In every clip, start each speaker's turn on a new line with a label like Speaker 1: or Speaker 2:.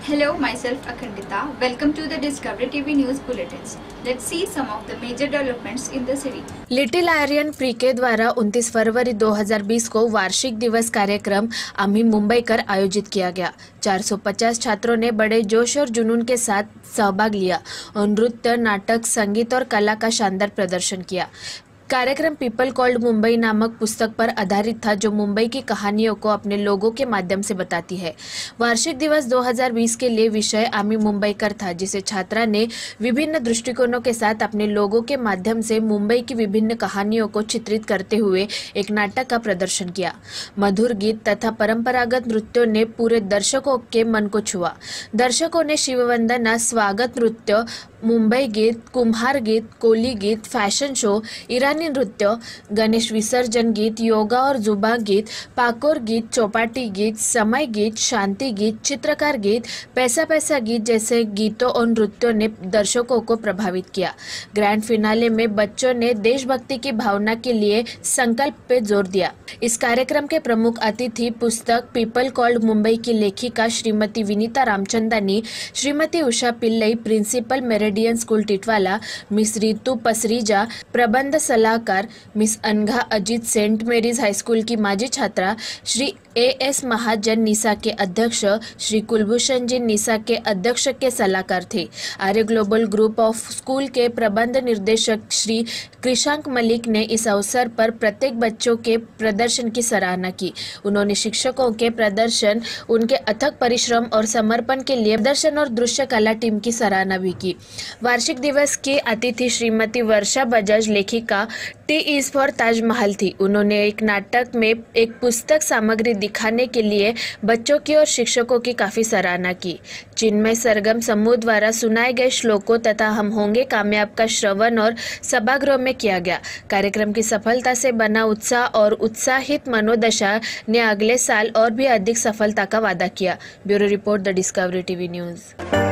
Speaker 1: Hello, myself Akhandita. Welcome to the Discovery TV News Bulletins. Let's see some of the major developments in the city.
Speaker 2: Little Aryan pre K द्वारा 29 फरवरी 2020 को वार्षिक दिवस कार्यक्रम आम्ही मुंबईकर आयोजित किया गया। 450 छात्रों ने बड़े जोश और जुनून के साथ सहभाग लिया और नृत्य, नाटक, संगीत और कला का शानदार प्रदर्शन किया। कार्यक्रम पीपल कॉल्ड मुंबई नामक पुस्तक पर आधारित था, जो मुंबई की कहानियों को अपने लोगों के माध्यम से बताती है। वार्षिक दिवस 2020 के लिए विषय आम्ही मुंबईकर था, जिसे छात्रा ने विभिन्न दृष्टिकोणों के साथ अपने लोगों के माध्यम से मुंबई की विभिन्न कहानियों को चित्रित करते हुए एक नाटक का प्रदर्शन किया। मधुर गीत तथा परंपरागत नृत्यों ने पूरे दर्शकों के मन को छुआ। दर्शकों ने शिववंदना, स्वागत नृत्य, मुंबई गीत, कुम्हार गीत, कोली गीत, फैशन शो, ईरानी नृत्य, गणेश विसर्जन गीत, योगा और जुबा गीत, पाकोर गीत, चौपाटी गीत, समय गीत, शांति गीत, चित्रकार गीत, पैसा पैसा गीत जैसे गीतों और नृत्यों ने दर्शकों को प्रभावित किया। ग्रैंड फिनाले में बच्चों ने देशभक्ति की भावना के लिए संकल्प पे जोर दिया। इस कार्यक्रम के प्रमुख अतिथि पुस्तक पीपल कॉल्ड मुंबई की लेखिका Shrimati Vinita Ramchandani, Shrimati Usha Pillai, principal meridian school Titwala, miss Ritu Pasricha, प्रबंध सलाहकार miss Anagha Ajit, saint Mary's high school की माजी छात्रा, श्री एएस महाजन निसा के अध्यक्ष, श्री कुलभूषण जी निसा के अध्यक्ष के सलाहकार थे। Arya global group of school के प्रबंध निर्देशक श्री कृषांक मलिक ने इस अवसर पर प्रत्येक बच्चों के प्रदर्शन की सराहना की। उन्होंने शिक्षकों के प्रदर्शन, उनके अथक परिश्रम और समर्पण के लिए प्रदर्शन और दृश्य कला टीम की सराहना भी की। वार्षिक दिवस की अतिथि श्रीमती वर्षा बजाज, लेखिका टी इज फॉर ताजमहल थी। उन्होंने एक नाटक में एक पुस्तक सामग्री दिखाने के लिए बच्चों की और शिक्षकों की काफी सराहना की। चिन्मय सरगम समूह द्वारा सुनाए गए श्लोकों तथा हम होंगे कामयाब का श्रवण और सभागृह में किया गया। कार्यक्रम की सफलता से बना उत्साह और उत्साहित मनोदशा ने अगले साल और भी अधिक सफलता का वादा किया। Bureau report, the discovery TV news.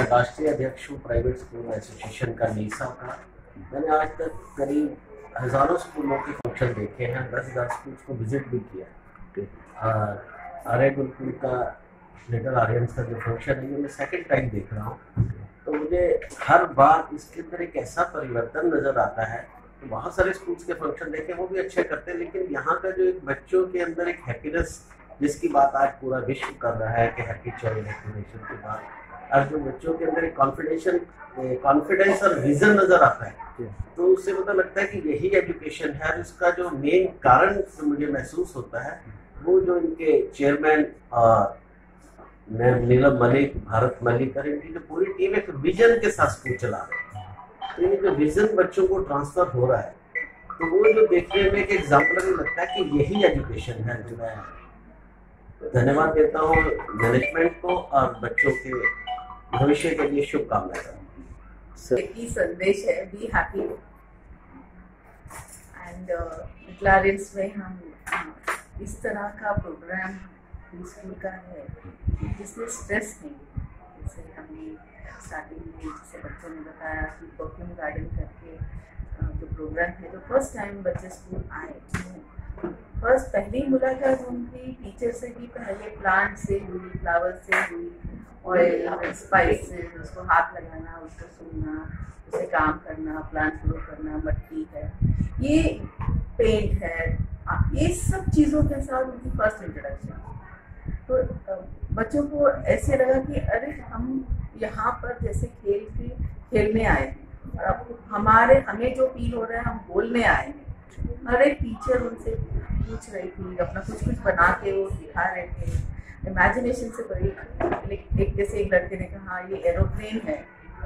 Speaker 3: राष्ट्रीय अध्यक्ष हूँ प्राइवेट स्कूल एसोसिएशन का नीसा का। मैंने आज तक करीब हज़ारों स्कूलों के फंक्शन देखे हैं, 10,000 स्कूल्स को विजिट भी किया। आर्य गुरुकुल का लिटिल आर्यंस का जो फंक्शन है ये मैं सेकेंड टाइम देख रहा हूँ, तो मुझे हर बार इसके अंदर एक ऐसा परिवर्तन नज़र आता है। तो बहुत सारे स्कूल्स के फंक्शन देखे, वो भी अच्छे करते हैं, लेकिन यहाँ का जो एक बच्चों के अंदर एक हैप्पीनेस जिसकी बात आज पूरा विश्व कर रहा है कि हैप्पी चाइल्ड एक्टिवेशन के बाद, आज जो बच्चों के अंदर एक कॉन्फिडेंस और विजन नजर आता है, तो उससे पता लगता है कि यही एजुकेशन है। इसका जो मेन कारण मुझे महसूस होता है वो जो इनके चेयरमैन नीलम मलिक, भारत मलिक और इनकी जो पूरी टीम एक विजन के साथ स्कूल चला रहे हैं। तो ये जो विजन बच्चों को ट्रांसफर हो रहा है, तो वो जो देखने में एक एग्जाम्पलरी लगता है कि यही एजुकेशन है। जो मैं धन्यवाद देता हूँ मैनेजमेंट को और बच्चों के भविष्य के लिए शुभकामनाएं करता हूँ।
Speaker 4: की संदेश है be happy and little Aryans में हम इस तरह का प्रोग्राम स्कूल का है जिसमें स्ट्रेस नहीं, जैसे हमने स्टार्टिंग में जैसे बच्चों ने बताया कि परफ्यूम गार्डन करके जो प्रोग्राम है, तो फर्स्ट टाइम बच्चे स्कूल आए, पहली मुलाकात उनकी टीचर से भी पहले प्लांट से हुई, फ्लावर से हुई, ऑयल स्पाइस से उसको हाथ लगाना, उसको सूंघना, उसे काम करना, प्लांट ग्रो करना, मट्टी है, ये पेंट है, ये सब चीज़ों के साथ उनकी फर्स्ट इंट्रोडक्शन। तो बच्चों को ऐसे लगा कि अरे हम यहाँ पर जैसे खेलने आए हैं, और अब हमें जो फील हो रहा है हम बोलने आए हैं। हर एक टीचर उनसे पूछ रही थी, अपना कुछ बना के वो दिखा रहे थे, इमेजिनेशन से बड़ी। एक जैसे एक लड़के ने कहा ये एरोप्लेन है,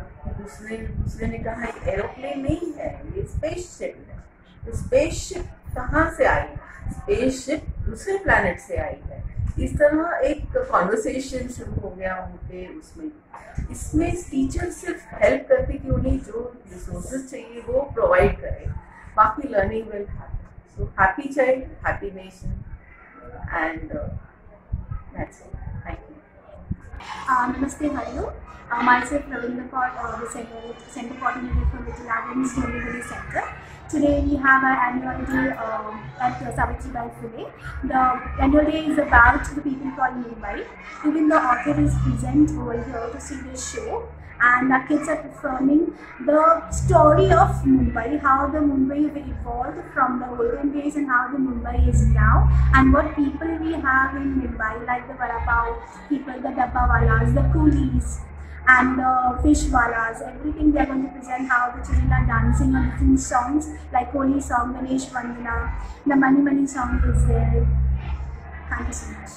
Speaker 4: दूसरे ने कहा ये एरोप्लेन नहीं है, ये स्पेसशिप है। तो स्पेसशिप कहाँ से आई? स्पेसशिप दूसरे प्लैनेट से आई है। इस तरह एक कॉन्वर्सेशन शुरू हो गया उनके उसमें। इसमें टीचर सिर्फ हेल्प करती कि उन्हें जो रिसोर्सेज चाहिए वो प्रोवाइड करे, बाकी learning will happen. So happy child, happy nation, and that's it. Thank you.
Speaker 5: Namaste, hello. Myself Ravindra Kaur, the Center Coordinator for Little Aryans Delivery Center. Today we have our annual day at Savitribai Phule. The annual day is about the people called Mumbai. Even the author is present over here to see this show, and our kids are performing the story of Mumbai, how the Mumbai evolved from the olden days and how the Mumbai is now, and what people we have in Mumbai, like the vada pav people, the dabba walas, the coolies, and the fish walas, everything they are going to present. How the children are dancing on different songs like Holi song, Ganesh Vandana, the Mani Mani song is there. Thank you so much.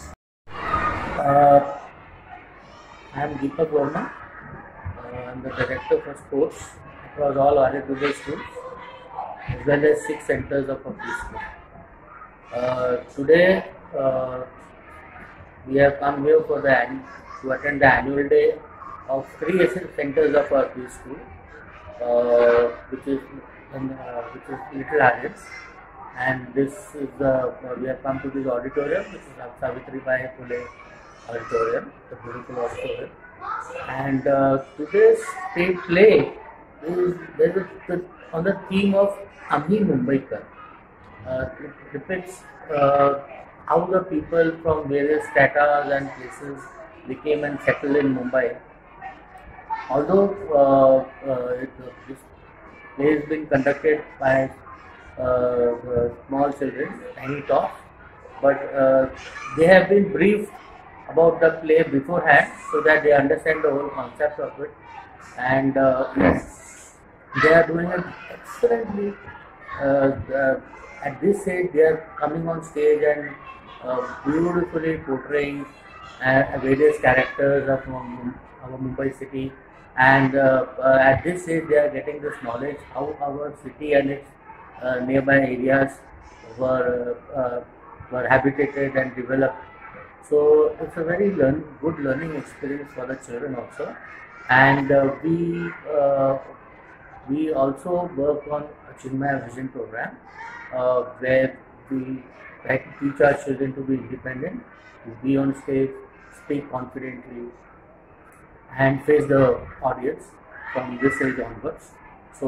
Speaker 6: I am Deepak Verma. I am the director for sports across all Arya Global schools, as well as 6 centers of our preschool. Today we have come here for to attend the annual day of 3 centers of our preschool, which is Little Aryans, and this is we have come to this auditorium, which is Savitribai Phule Auditorium, the beautiful auditorium. And today's state play is on the theme of Ami Mumbaikar. It depicts how the people from various stratas and places became and settled in Mumbai. Although this play has been conducted by small children, tiny tots, but they have been briefed about the play beforehand so that they understand the whole concept of it, and they are doing it excellently. At this stage they are coming on stage and beautifully portraying various characters of our Mumbai city, and at this stage they are getting this knowledge how our city and its nearby areas were habitated and developed. So it's a very good learning experience for the children also, and we also work on a Chinmaya Vision program where we try to teach our children to be independent, to be on stage, speak confidently, and face the audience from this age onwards. So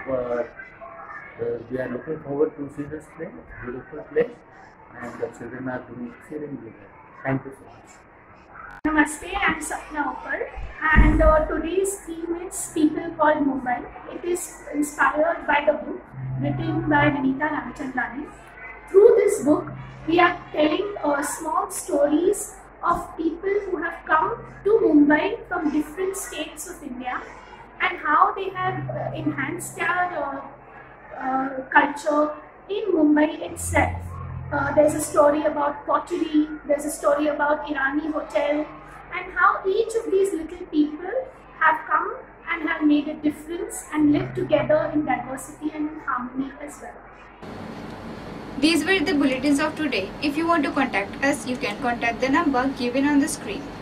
Speaker 6: we are looking forward to see this play, beautiful play, and the children are doing exceedingly well. Thank you so much.
Speaker 5: Namaste, I'm Sapna Uppal, and today's theme is People Called Mumbai. It is inspired by the book written by Vinita Ramachandani. Through this book, we are telling small stories of people who have come to Mumbai from different states of India and how they have enhanced their culture in Mumbai itself. There's a story about pottery, there's a story about Irani hotel, and how each of these little people have come and have made a difference and live together in diversity and in harmony as well.
Speaker 1: These were the bulletins of today. If you want to contact us, you can contact the number given on the screen.